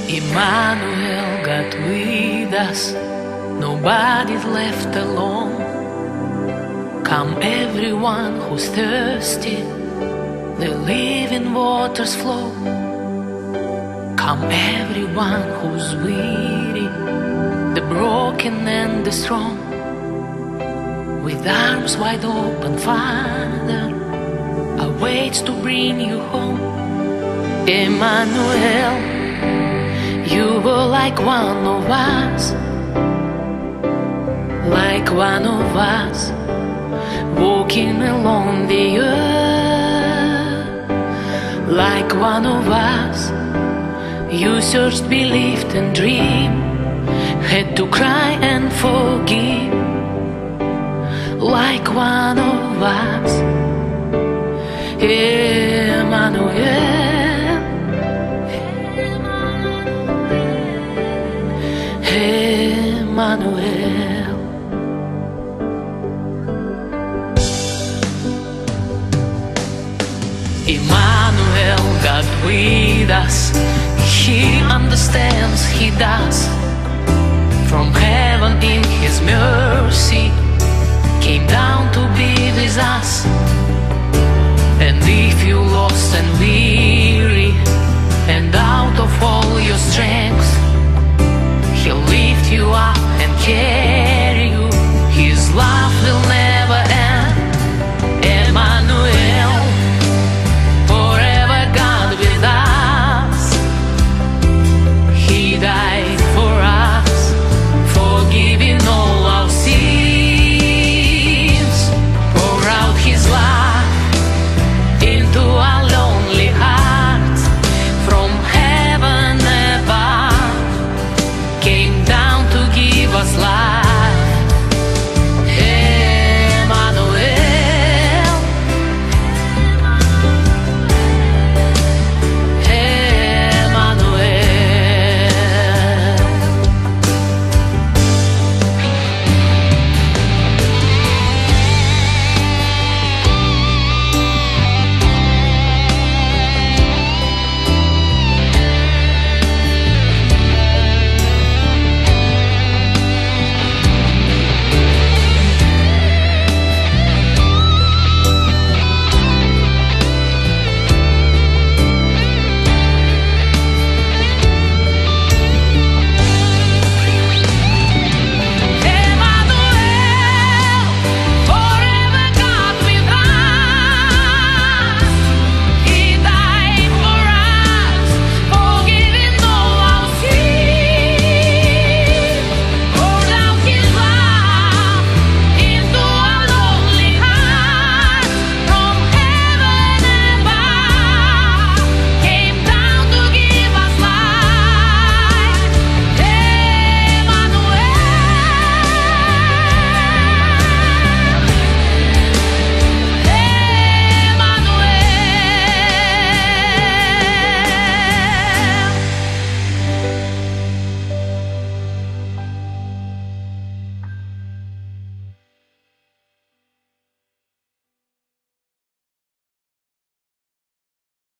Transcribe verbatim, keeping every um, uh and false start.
Emmanuel, God with us, nobody's left alone. Come everyone who's thirsty, the living waters flow. Come everyone who's weary, the broken and the strong. With arms wide open, Father awaits to bring you home. Emmanuel, you were like one of us, like one of us, walking along the earth. Like one of us, you searched, believed and dreamed, had to cry and forgive. Like one of us, Emmanuel. Emmanuel. Emmanuel, God with us, He understands, He does. From heaven in His mercy came down to be with